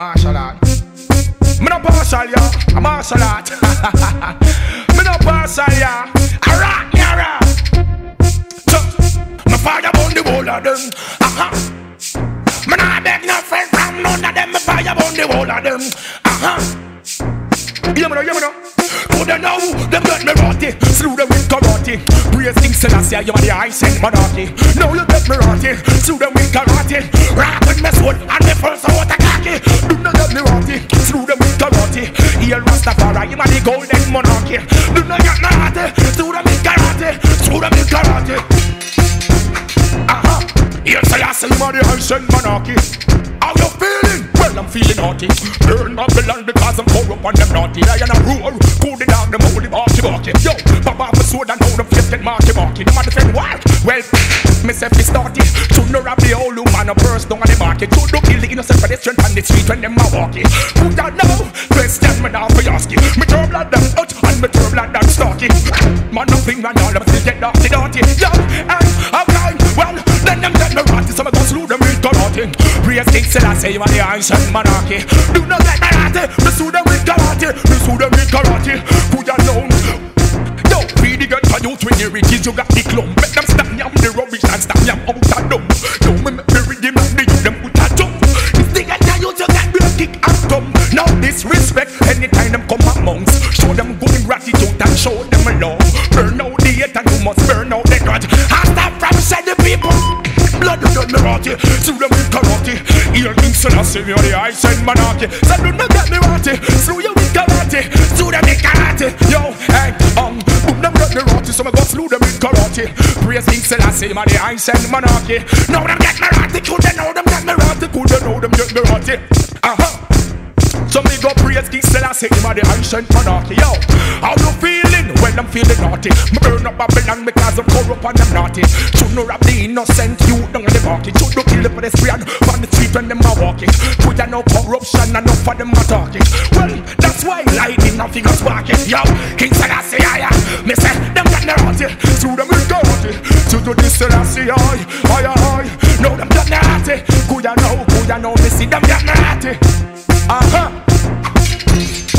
Martial art. Me no partial, yeah. I'm martial art. Me no partial, yeah. Alright, yeah. Me fire on the whole of them. Me nah beg no friend from none of them. Me fire on the whole of them. Hear me now. Could they know them get me rotty? Slew them with karate. Praise King Selassie, you're the high-sent monarchy. Now you get me rotty. Slew them with karate. Rock with me sword and me first out a khaki. Do not get me rotty. Slew them with karate. Here Rastafari, you're the golden monarchy. Do not get me rotty. Slew them with karate. Slew them with karate. Here Selassie, you're the high-sent monarchy. How you feeling? Well, I'm feeling naughty. Burn Babylon because I'm corrupt and them naughty. I am a roar, cool the dog, them holy barky. Yo, pop off a sword and hold them face get marky. Them a defend wild. Well, myself is started. To know up the old man a burst down on the market. To do kill the innocent pedestrian on the street when them a walking. Who that know? Question me now for asking. Me turn blood them out and me turn blood them stalking. Man nothing and all them still get dirty. Yo, and okay, well, then them get me rotty. So me go slew them with karate. Praise King Selassie, you are the ancient monarchy. Do not get me rotty. Me slew them with karate. Me slew them with karate. Put your down. Yo, be the good for you to the riches. You got the clump. Make them stop yam the rubbish and stop yam out of dumb. Yo, me make me redeem and the youth them put a jump. If they get you to get me a kick and come. Now disrespect anytime them come amongst. Show them good gratitude and show them love. Burn out the hate and you must burn out the grudge. I stop from said the people. Blood you get me rotty. Slew them with karate. Here King Selassie, you're the high-sent monarchy. So do not get me rotty. Slew you with karate. Slew them with karate. Yo, hey, boom them get me rotty. So me go slew them with karate. Praise King Selassie, you're the high-sent monarchy. Now them get me rotty. Could they know them get me rotty? Could they know them get me rotty? So me go praise King Selassie, him a the ancient monarchy. Yo, how you feeling? Well, I'm feeling naughty. Me burn up Babylon because I'm corrupt and I'm naughty. Should no rob the innocent youth down in the market. Should no kill the pedestrian on the street when them are walking. Put ya no corruption and no for them are talking. Well, that's why lightning nothing is sparking. Yo, King Selassie, me say them get me naughty. Through them with naughty. To do this Selassie, aye. No, them get me naughty. Could ya know, me see them get me naughty.